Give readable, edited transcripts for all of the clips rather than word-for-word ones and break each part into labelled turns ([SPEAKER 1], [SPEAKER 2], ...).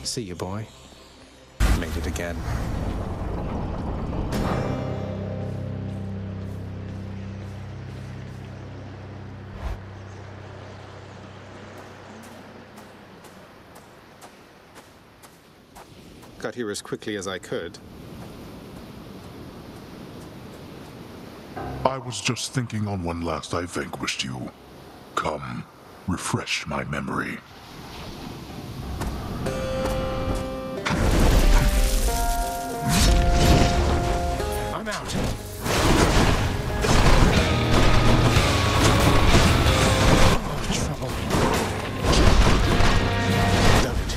[SPEAKER 1] See you, boy. Made it again. Got here as quickly as I could.
[SPEAKER 2] I was just thinking on when last I vanquished you. Come, refresh my memory.
[SPEAKER 1] I'm out. Oh, trouble. Done it.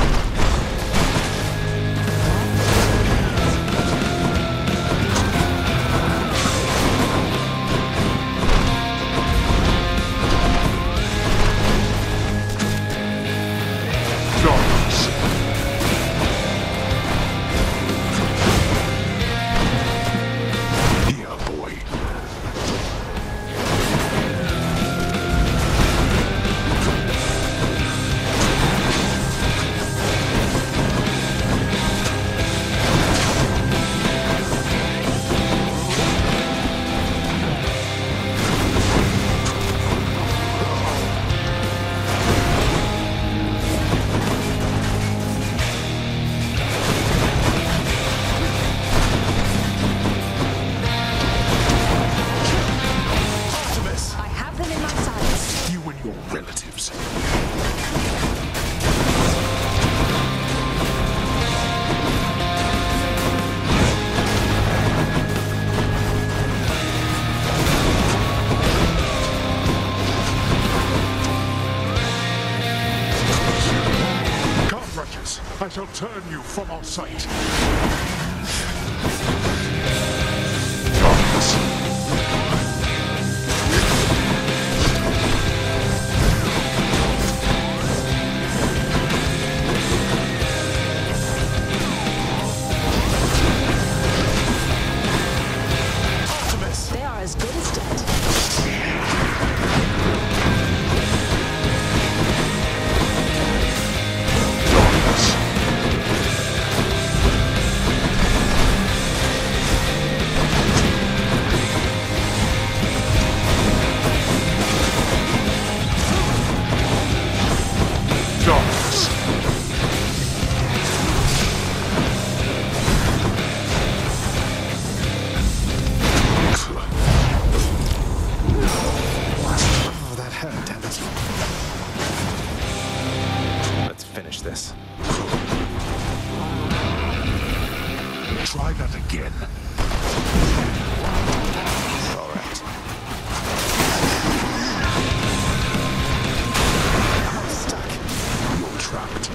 [SPEAKER 2] I shall turn you from our sight.
[SPEAKER 3] Artemis! They are as good as dead.
[SPEAKER 2] Try that again.
[SPEAKER 1] All right.
[SPEAKER 2] I'm stuck. You're trapped.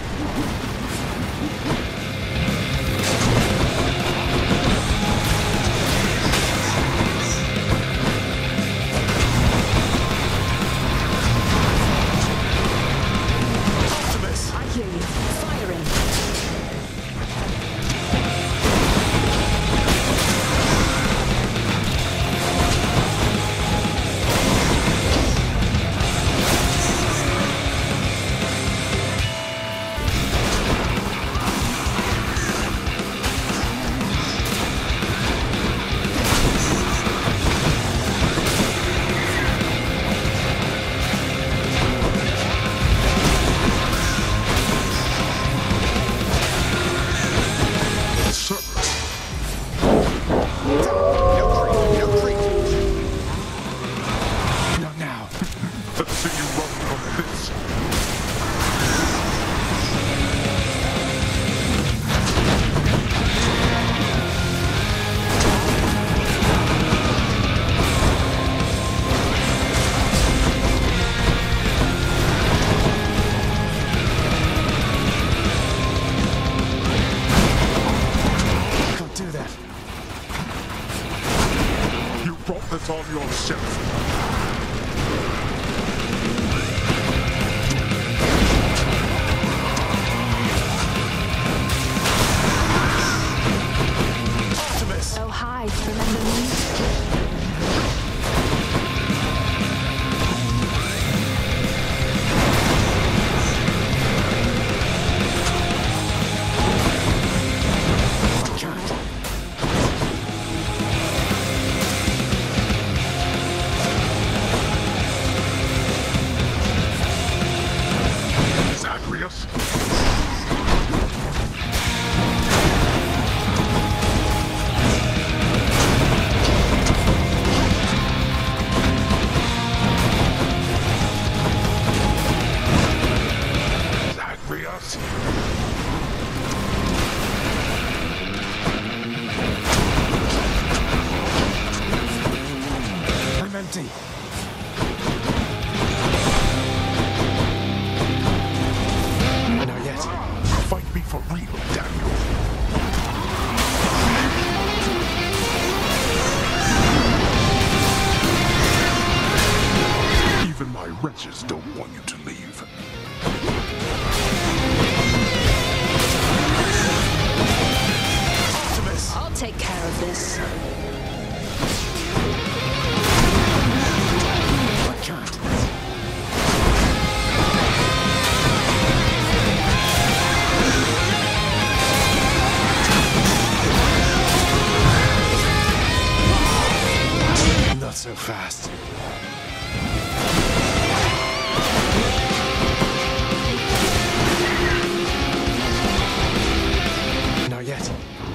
[SPEAKER 3] Artemis! I hear you. Firing.
[SPEAKER 2] That's on yourself.
[SPEAKER 3] Artemis! Oh, hi. Remember me?
[SPEAKER 2] Zagreus? Zagreus?
[SPEAKER 1] I'm empty. Not yet.
[SPEAKER 2] Fight me for real, damn you. Even my wretches don't want you to leave.
[SPEAKER 1] Artemis!
[SPEAKER 3] I'll take care of this.
[SPEAKER 1] I can't. Not so fast. Not yet.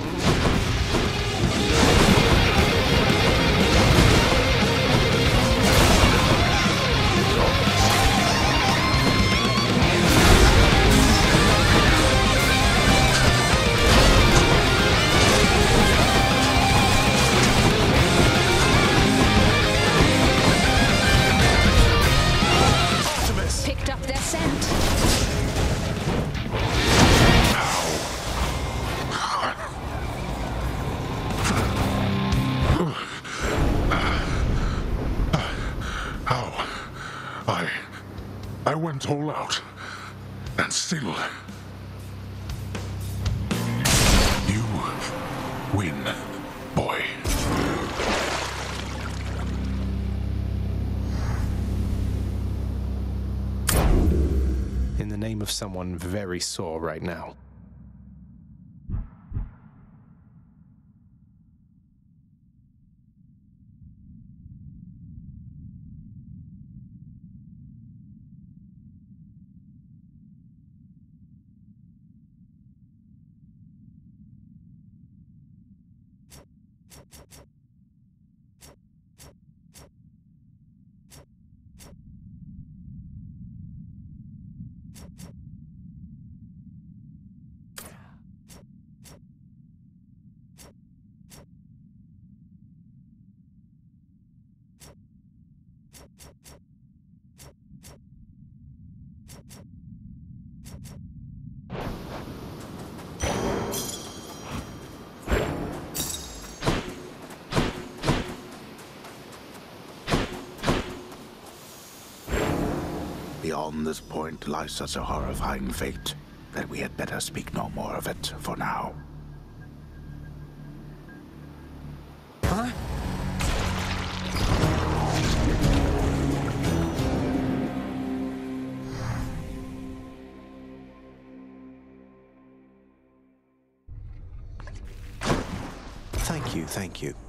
[SPEAKER 3] Picked up their scent.
[SPEAKER 2] How? I went all out. And still... You win, boy.
[SPEAKER 1] In the name of someone very sore right now.
[SPEAKER 4] Beyond this point lies such a horrifying fate that we had better speak no more of it for now.
[SPEAKER 1] Huh?
[SPEAKER 5] Thank you.